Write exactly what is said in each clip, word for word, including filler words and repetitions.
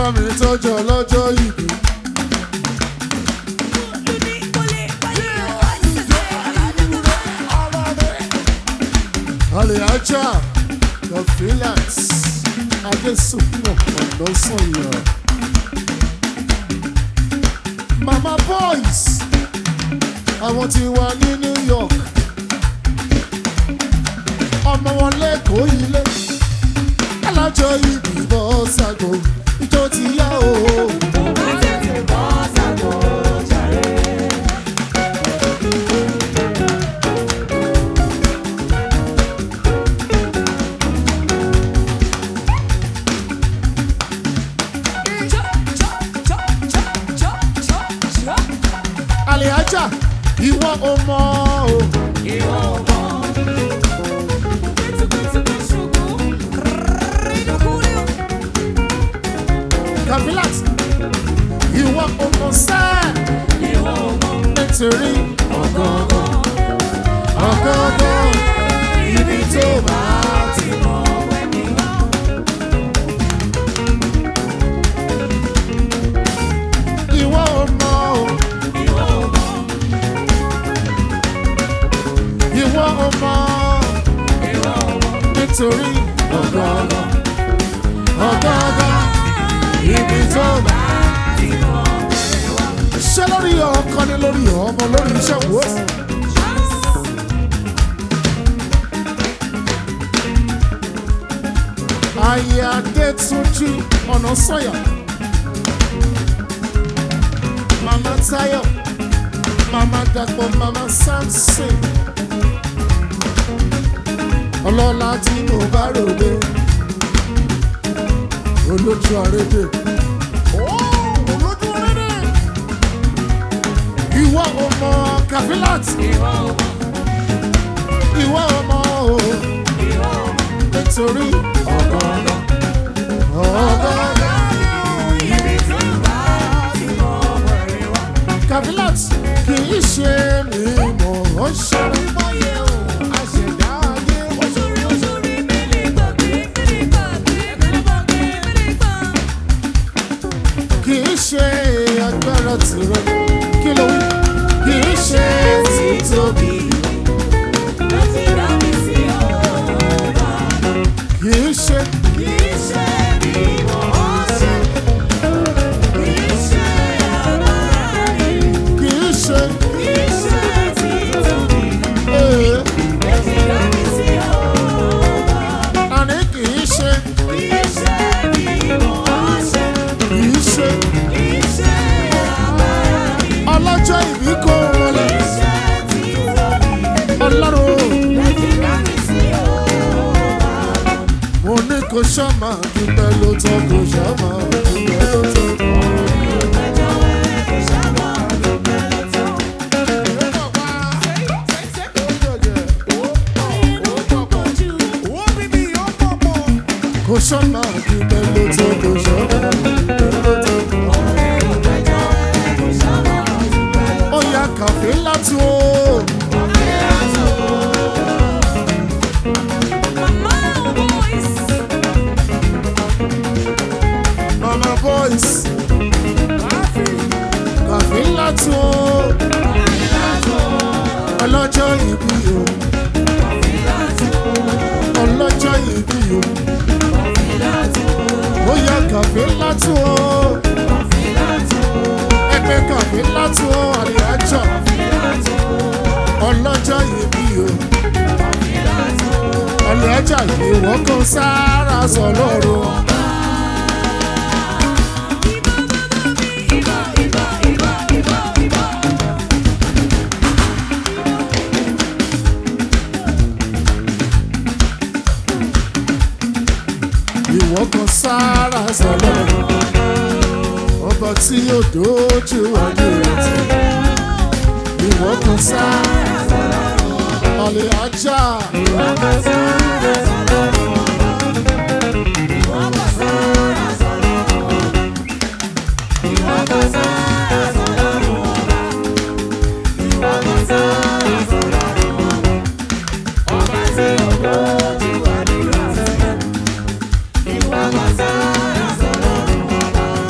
bá mi tọ́jú ọlọ́jọ́ ìbí. Aliaja, the freelance, Adesumo, Onosoya. Mama boys, I want you one in New York. Ọmọ wọn lẹ́kọ̀ọ́ ilé, alájọ ìbí bọ́ sago, ìjọ ti yá o. Aliaja, ìwọ ọmọ o. Ìwọ ọmọ. Kabilat, ìwọ ọmọ sẹ́. Ìwọ ọmọ. Nítorí ọ̀gọ̀ọ̀gọ̀, ọ̀gọ̀ọ̀gọ̀, ibi tó bá ti mọ̀ wẹ́mi wá. Ìwọ ọmọ o. Ìwọ ọmọ. Ìwọ ọmọ. Ìwọ ọmọ. Nítorí ọ̀gọ̀ọ̀gọ̀, ọ̀gọ̀ọ̀gọ̀, ibi tó bá ti mọ̀ wẹ́mi wá. Ṣé lórí ọkọ ni lórí ọmọ lórí iṣẹ́ wo? Ayé Adétúnjí Ọ̀nàsànyà, Mama Táyọ̀, Mama Dàpọ̀, Mama Samson, ọlọ́lá tí mo bá ròde, olójú àrédè, olójú àrédè, ìwọ ọmọ Kabilat, ìwọ ọmọ, ìwọ ọmọ o, ìwọ ọmọ, nítorí ọ̀gọ̀ọ̀gọ̀, ọ̀gọ̀ọ̀gọ̀, ibi tó bá ti mọ̀ wẹ̀rẹ̀ wá. Kabilat kì í ṣe mi mọ̀ ọ́ ṣe rí báyé o, àṣẹ̀dá ayé. Oṣoorí oṣoorí mélé gbàgbé, mélé gbàgbé, mélé gbàgbé, mélé gbà. Kì í ṣe agbára tìrẹ, kí ló wí? Kì í ṣe títóbi. Láti dá mi sí ọ̀rọ̀. Kì í ṣe. Kì í ṣe bí mo ṣe. Kì í ṣe agbára mi. Kì í ṣe. Kì í ṣe títóbi. Láti dá mi sí ọ̀rọ̀. Àní kì í ṣe. Kì í ṣe bí mo ṣe. Kì í ṣe. Kì í ṣe agbára mi. Ọlọ́jọ́ ìbí kò wọlé. Kì í ṣe títóbi. Ọlọ́run. Láti dá mi sí ọ̀rọ̀. Mo ní kò ṣọ́mà dúpẹ́ ló tọ́ kò ṣọ́mà dúpẹ́ ló tọ́. Kò ṣọ́mà dúpẹ́ ló tọ́ kò ṣọ́mà dúpẹ́ ló tọ́. Ó yá Kabilat o. Mama boys, Kabilat o. Ọlọ́jọ́ ìbí o. Ọlọ́jọ́ ìbí o. Ó yá Kabilat o. Ẹgbẹ́ Kabilat o, Aliaja. Ọlọ́jọ́ ìbí o. Aliaja ìwọ kan sára sọ lọ́rùn. Ìwọ kan sára sọ lọ́rùn. Ọba tí yóò dojú ayé rẹ̀ tì. Ìwọ kan sára sọ lọ́rùn. Aliaja. Ìwọ kan sára sọ lọ́rùn. Ìwọ kan sára sọ lọ́rùn. Ìwọ kan sára sọ lọ́rùn. Ìwọ kan sára sọ lọ́rùn. Ọba tí yóò dojú ayé rẹ̀ tì. Ìwọ kan sára sọ lọ́rùn.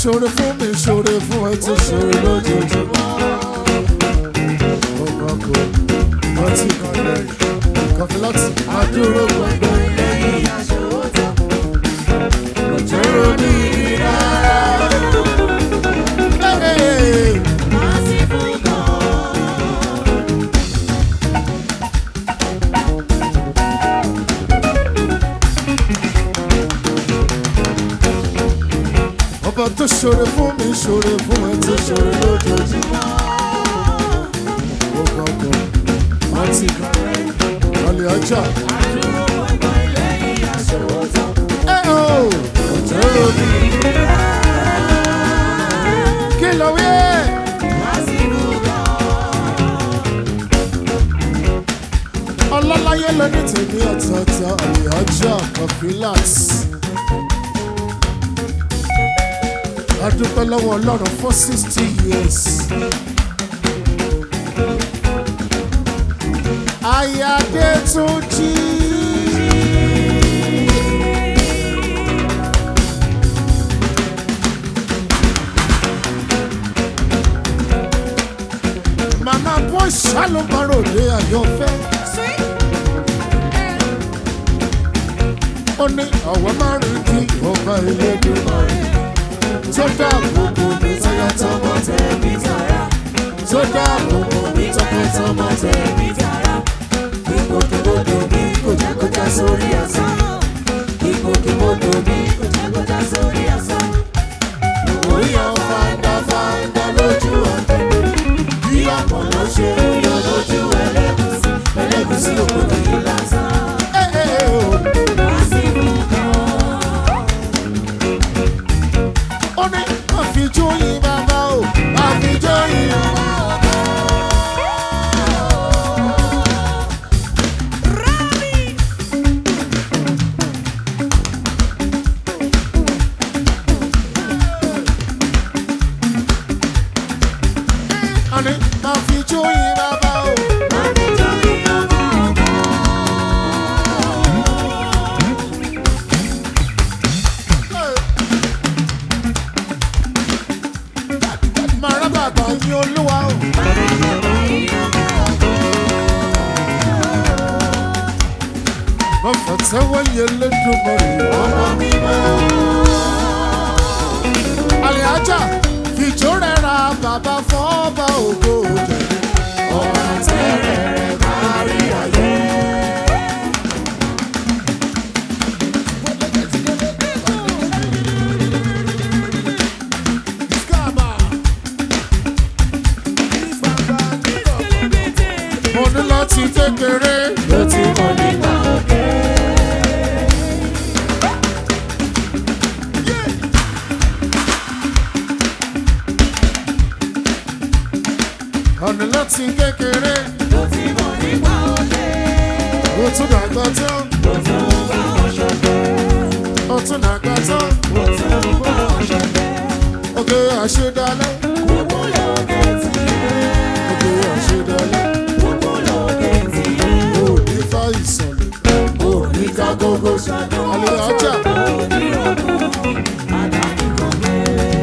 ṣoore fún mi ṣoore fún ẹ tó ṣoore lójoojúmọ́. Ọkọ̀ kò ọtí kan lẹ́yìn kọfí láti àdúró gbọ̀ngàn lẹ́yìn aṣòwò tán. Kò jẹ́rọ ní rárá. Ọba tó ṣoore fún mi ṣoore fún ẹ tó ṣoore lójoojúmọ́. Ó gbọ́ngàn ọtí kan ọlẹ̀ ọjà. Àdúró gbọ̀ngàn lẹ́yìn aṣòwò tán. Ẹ o kò jẹ́rọ ní kí ló wí? Ọlọ́láyé ló ní tèmi ọ̀tọ̀ọ̀tọ̀ ọlẹ̀ ọjà Kafilat. A dúpẹ́ lọ́wọ́ Ọlọ́run for sixty years. Ayáde tó jí. Màmá bọ́ ṣálùmọ́ròdé àyọ̀fẹ́. Ó ní ọ̀wọ́ márùn-ún kí ọba Elédùmarè. Tó dáàbòbò mi tọmọtọmọ tẹ̀mí tara. Tó dáàbòbò mi tọmọtọmọ tẹ̀mí tara. Ìgbòkègbodò mi kò jẹ́ kó já sórí asán. Ìgbòkègbodò mi kò jẹ́ kó já sórí asán. Òyàn fàǹdà fàǹdà lójú ọ̀tẹ̀. Bí ọ̀pọ̀ ló ṣe yọ lójú ẹlẹ́gùsí. Ẹlẹ́gùsí òkúta yìí lásán. Wá sí fún kan. Ó ní àfijó yìí bàbá o, àfijó yìí bàbá o. Ó ní àfijó yìí bàbá o, àfijó yìí bàbá o. Màrábàbà yín Olúwa o. Mo fàtẹ́wọ́ yẹn Elédùmarè ọmọ mímọ́. Àlìájà fìjó rẹ̀ ra bàbá fọ́ọ̀bà ògo òjò. Ọba tẹ́rẹ̀ rẹ̀ kárí ayé. Mo ní láti kékeré ló ti mọ̀ nígbà òkè. Ọ̀nà láti kékeré ló ti mọ̀ nígbà òkè. Ó tún dàgbà tán. Ó tún bá wọn ṣọ̀tẹ̀. Ó tún dàgbà tán. Ó tún bá wọn ṣọ̀tẹ̀. Òkè àṣedalẹ̀. Kúkú lóde tiẹ̀. Òkè àṣedalẹ̀. Kúkú lóde tiẹ̀. Ó ní fá ìsọ̀lẹ̀. Ó ní ká gógó. Àlìájà. Ó ní ọkùn. Àdáni kan gbé.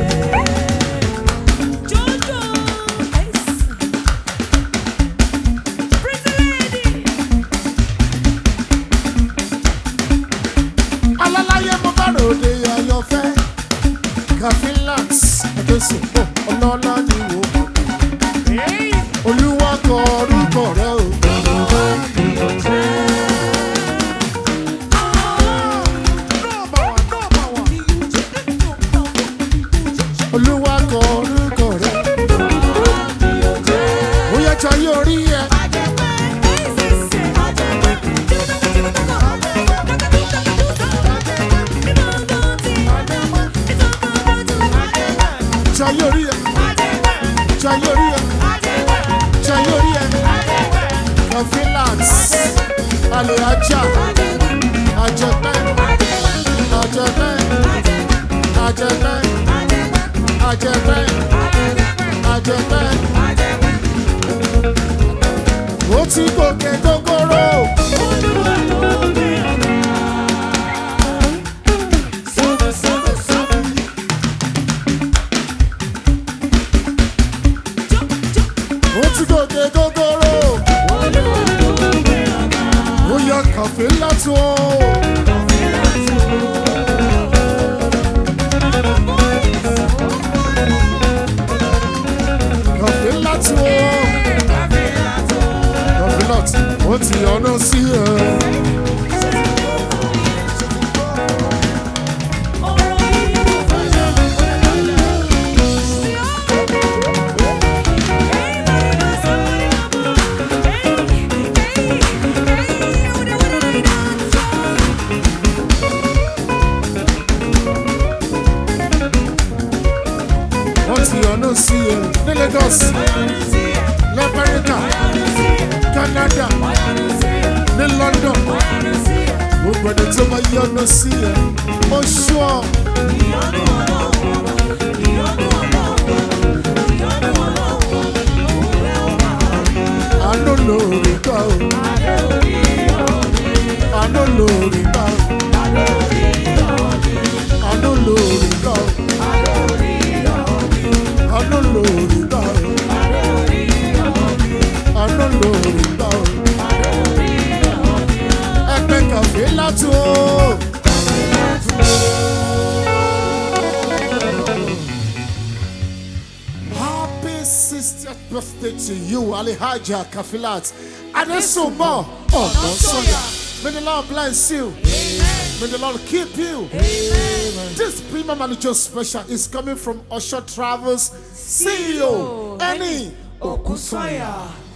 Alálàyé mo bá ròde àyànfẹ́. Kafilat ẹ̀dẹ́sùn pọ̀ ọlọ́lá ni wò ó. Olúwa kọ orúkọ rẹ o. Olúwa kọ orúkọ rẹ. Ó yẹ jayé orí ẹ. Jayé orí ẹ. Jayé orí ẹ. Jayé orí ẹ. Kafilat Àlìájà Àjẹpẹ́ Àjẹpẹ́ Àjẹpẹ́ Àjẹpẹ́ Àjẹpẹ́. Ó ti gòkè gógóró. Olúwa ló gbé ọ̀gá. Sọ́dọ̀ sọ́dọ̀ sọ́dọ̀. ó ti gòkè gógóró. Ó yá kàfé látò. Kàfé látò. Kàfé látò. Ó ti ọ̀nà sí ẹ. Ní Lagos, l'Amẹ́ríkà, Canada, ní London, gbogbo ẹni tó máa yọ́nú sí ẹ, mo ṣọ́. Àánú lórí gbà ó, àánú lórí gbà ó, àánú lórí gbà ó. I don't know about it. I don't know about it. I think I'll feel that too. Happy sixtieth birthday to you, Alihaja Kafilat. And there's so more. Oh, no, Sonia. May the Lord bless you. May the Lord keep you. Amen. This Prima Manager special is coming from Usher Travels C E O Eni Okusoya.